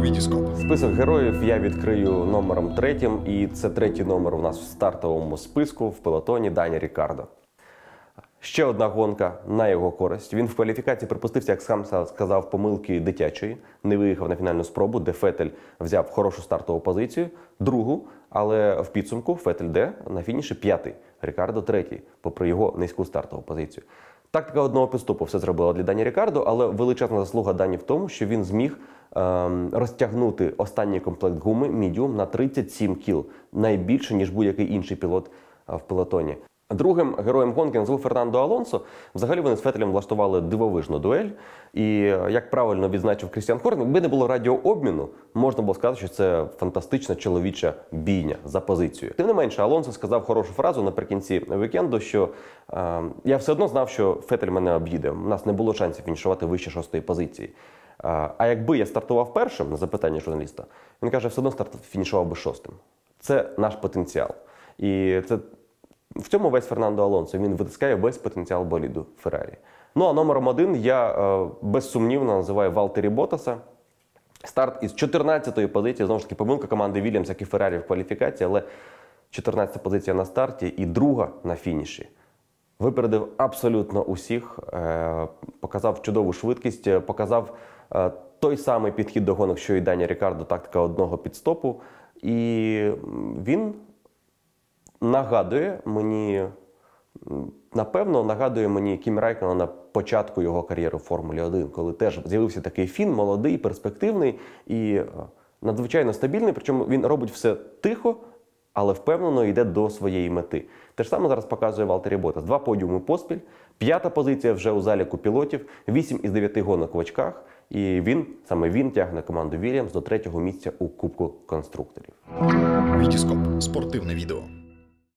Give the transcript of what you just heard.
Вітіскоп. Список героїв я відкрию номером 3, і це 3-й номер у нас в стартовому списку в пелотоні Дані Рікардо. Ще одна гонка на його користь. Він в кваліфікації припустився, як сам сказав, помилки дитячої. Не виїхав на фінальну спробу, де Феттель взяв хорошу стартову позицію, другу, але в підсумку Феттель де на фініші 5-й, Рікардо 3-й, попри його низьку стартову позицію. Тактика одного підступу все зробила для Дані Рікардо, але величезна заслуга Дані в тому, що він зміг розтягнути останній комплект гуми Medium на 37 кіл, найбільше, ніж будь-який інший пілот в пелотоні. Другим героєм гонки назвав Фернандо Алонсо. Взагалі вони з Феттелем влаштували дивовижну дуель. І, як правильно відзначив Крістіан Хорнер, якби не було радіообміну, можна було сказати, що це фантастична чоловіча бійня за позицію. Тим не менше, Алонсо сказав хорошу фразу наприкінці вікенду, що я все одно знав, що Феттель мене об'їде. У нас не було шансів фінішувати вище 6-ї позиції. А якби я стартував першим, на запитання журналіста, він каже, все одно фінішував би 6-м. Це наш потенціал. І це в цьому весь Фернандо Алонсо. Він витискає весь потенціал боліду Феррарі. Ну а номером 1 я безсумнівно називаю Валтері Боттаса. Старт із 14-ї позиції, знову ж таки, помилка команди Вільямс, як і Феррарі в кваліфікації, але 14-та позиція на старті і друга на фініші. Випередив абсолютно усіх, показав чудову швидкість, показав той самий підхід до гонок, що і Дані Рікардо, тактика одного підстопу. І він нагадує мені Кімі Райкконена на початку його кар'єри в Формулі 1, коли теж з'явився такий фін, молодий, перспективний і надзвичайно стабільний, причому він робить все тихо, але впевнено йде до своєї мети. Те ж саме зараз показує Валтері Боттас. 2 подіуми поспіль, 5-та позиція вже у заліку пілотів, 8 із 9 гонок в очках, і саме він тягне команду Вільямс до 3-го місця у Кубку конструкторів. Вітіскоп. Спортивне відео.